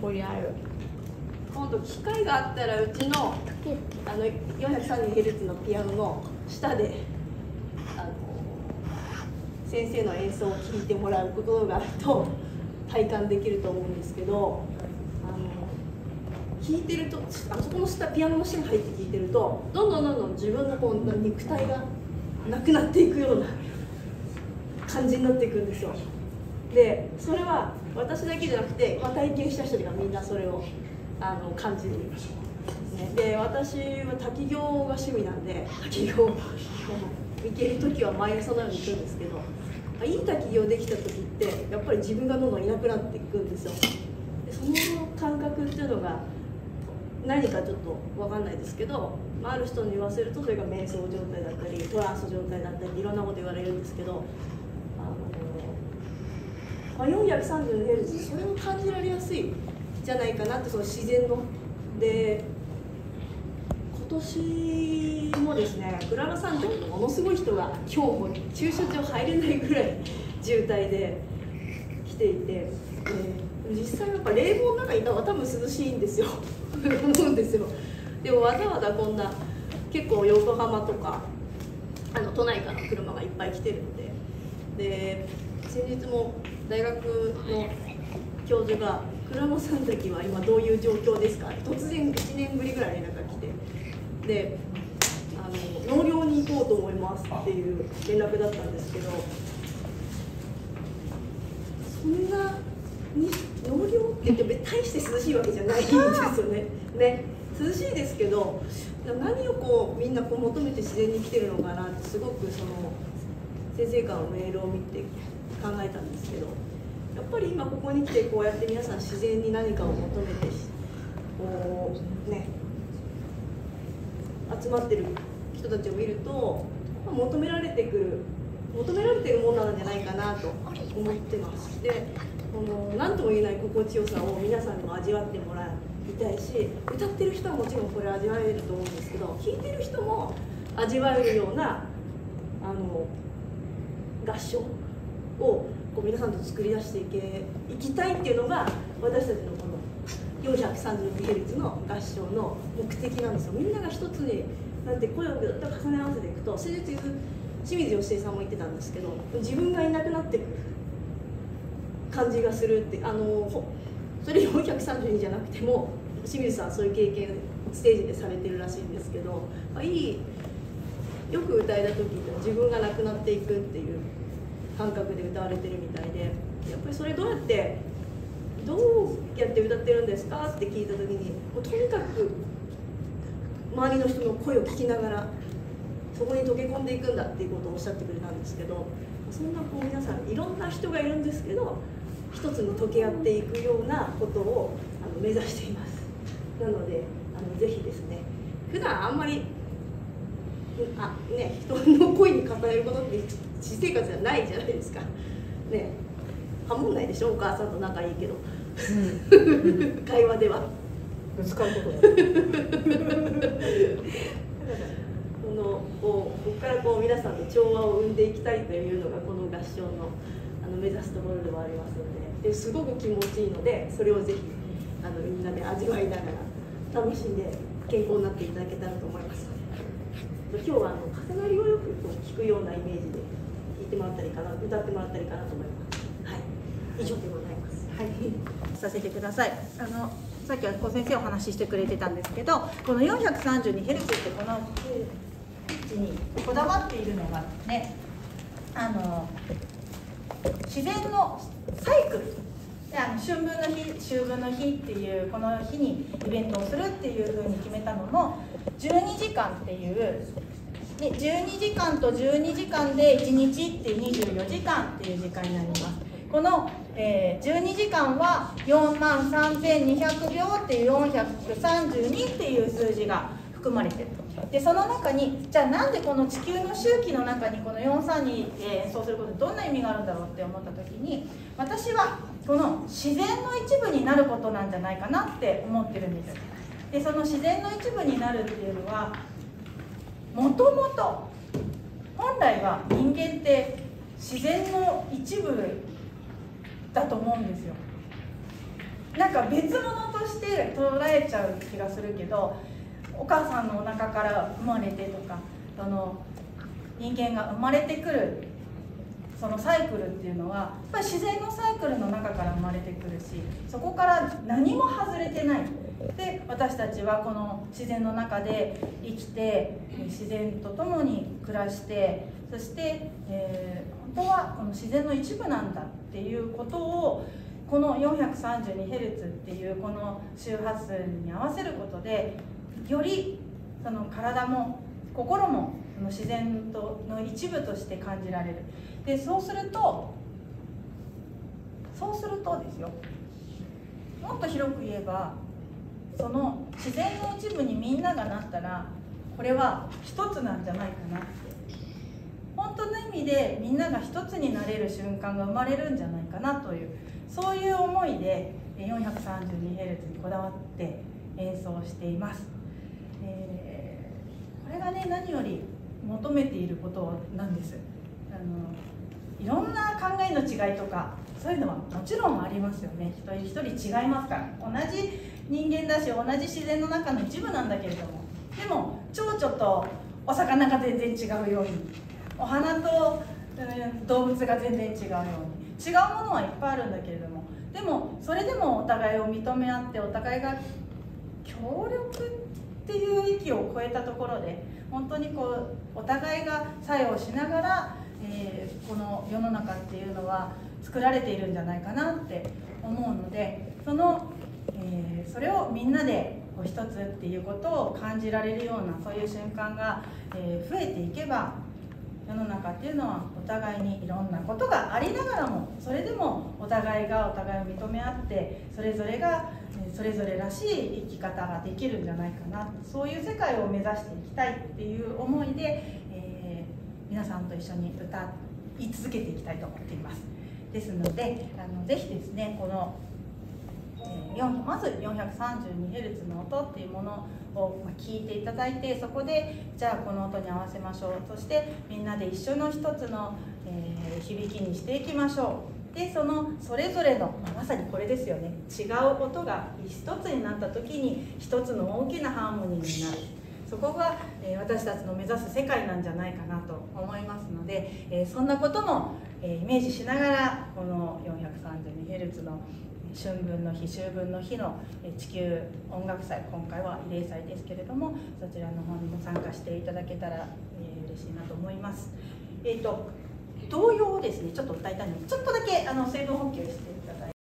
ここにある。今度機会があったらうちの430Hz のピアノの下で先生の演奏を聴いてもらうことがあると体感できると思うんですけど、聴いてるとそこの下ピアノの下に入って聴いてるとどんどん自分のこう肉体がなくなっていくような感じになっていくんですよ。でそれは私だけじゃなくて、体験した人がみんなそれを感じる、ね、で私は滝行が趣味なんで滝行行ける時は毎朝のように行くんですけど、いい滝行できた時ってやっぱり自分がどんどんいなくなっていくんですよ。でその感覚っていうのが何かちょっと分かんないですけど、ある人に言わせるとそれが瞑想状態だったりトランス状態だったりいろんなこと言われるんですけど、430Hz それを感じられやすいじゃないかなって、その自然ので今年もですね、グラナ山頂にものすごい人が今日も駐車場入れないぐらい渋滞で来ていて、実際やっぱ冷房の中にいたら多分涼しいんですよ思うんですよ。でもわざわざこんな結構横浜とか都内からの車がいっぱい来てるので、先日も大学の教授が「鞍馬山崎は今どういう状況ですか?」突然1年ぶりぐらい連絡が来て、で納涼に行こうと思いますっていう連絡だったんですけど、そんなに納涼って言って大して涼しいわけじゃないんですよね。涼しいですけど、何をこうみんなこう求めて自然に来てるのかなって、すごくその先生からのメールを見て考えたんですけど、やっぱり今ここに来てこうやって皆さん自然に何かを求めてこうね集まってる人たちを見ると、求められてるものなんじゃないかなと思ってます。で何とも言えない心地よさを皆さんにも味わってもらいたいし、歌ってる人はもちろんこれ味わえると思うんですけど、聴いてる人も味わえるような合唱をこう皆さんと作り出していきたいっていうのが私たちのこの 432Hz の合唱の目的なんですよ。みんなが一つになって声をぐっと重ね合わせていくと、先日清水芳恵さんも言ってたんですけど、自分がいなくなっていく感じがするって、それ432じゃなくても清水さんはそういう経験ステージでされてるらしいんですけど、よく歌えた時って自分がなくなっていくっていう感覚で歌われてるみたいで、やっぱりそれどうやって歌ってるんですかって聞いた時に、もうとにかく周りの人の声を聞きながらそこに溶け込んでいくんだっていうことをおっしゃってくれたんですけど、そんなこう皆さんいろんな人がいるんですけど、一つに溶け合っていくようなことを目指しています。なのでぜひですね、普段あんまり人の声に重ねることって私生活じゃないじゃないですかね。ハモんないでしょ、お母さんと仲いいけど、会話では使うことだここからこう皆さんと調和を生んでいきたいというのがこの合唱の目指すところではありますので、すごく気持ちいいので、それをぜひみんなで味わいながら楽しんで健康になっていただけたらと思いますので、今日は重なりをよく聞くようなイメージで弾いてもらったりかな、歌ってもらったりかなと思います。はい、以上でございます。はい、 させてください。さっきは先生お話ししてくれてたんですけど、この 432Hz ってこのピッチにこだわっているのがね、自然のサイクルで、春分の日秋分の日っていうこの日にイベントをするっていうふうに決めたのも12時間っていう、12時間と12時間で1日って24時間っていう時間になります。この、12時間は43,200秒っていう432っていう数字が含まれてる。でその中に、じゃあなんでこの地球の周期の中にこの432演奏することにどんな意味があるんだろうって思った時に、私はこの自然の一部になることなんじゃないかなって思ってるんです。でその自然の一部になるっていうのは、もともと本来は人間って自然の一部だと思うんですよ。 なんか別物として捉えちゃう気がするけど、お母さんのお腹から生まれてとか、人間が生まれてくるそのサイクルっていうのはやっぱり自然のサイクルの中から生まれてくるし、そこから何も外れてない。で、私たちはこの自然の中で生きて、自然と共に暮らして、そして、本当はこの自然の一部なんだっていうことを、この 432Hz っていうこの周波数に合わせることで、よりその体も心もその自然の一部として感じられる。で、そうするとですよ、もっと広く言えば、その自然の一部にみんながなったら、これは一つなんじゃないかなって、本当の意味でみんなが一つになれる瞬間が生まれるんじゃないかなという、そういう思いで 432Hz にこだわって演奏しています。これがね、何より求めていることなんです。いろんな考えの違いとかそういうのはもちろんありますよね。一人一人違いますから、同じ人間だし同じ自然の中の一部なんだけれども、でも蝶々とお魚が全然違うように、お花と、動物が全然違うように、違うものはいっぱいあるんだけれども、でもそれでもお互いを認め合って、お互いが協力っていう域を超えたところで、本当にこうお互いが作用しながら、この世の中っていうのは作られているんじゃないかなって思うので、それをみんなで一つっていうことを感じられるような、そういう瞬間が増えていけば、世の中っていうのはお互いにいろんなことがありながらも、それでもお互いがお互いを認め合って、それぞれがそれぞれらしい生き方ができるんじゃないかな、そういう世界を目指していきたいっていう思いで、皆さんと一緒に歌い続けていきたいと思っています。ですので、ぜひですね、このまず 432Hz の音っていうものを聞いていただいて、そこでじゃあこの音に合わせましょう、そしてみんなで一緒の一つの、響きにしていきましょう。で、それぞれの、まさにこれですよね、違う音が一つになった時に一つの大きなハーモニーになる。そこが、私たちの目指す世界なんじゃないかなと思いますので、そんなことも、イメージしながら、この 432Hz の春分の日、秋分の日の地球音楽祭、今回は慰霊祭ですけれども、そちらの方にも参加していただけたら、嬉しいなと思います。童謡をですね、ちょっと歌いたいので、ちょっとだけ水分補給して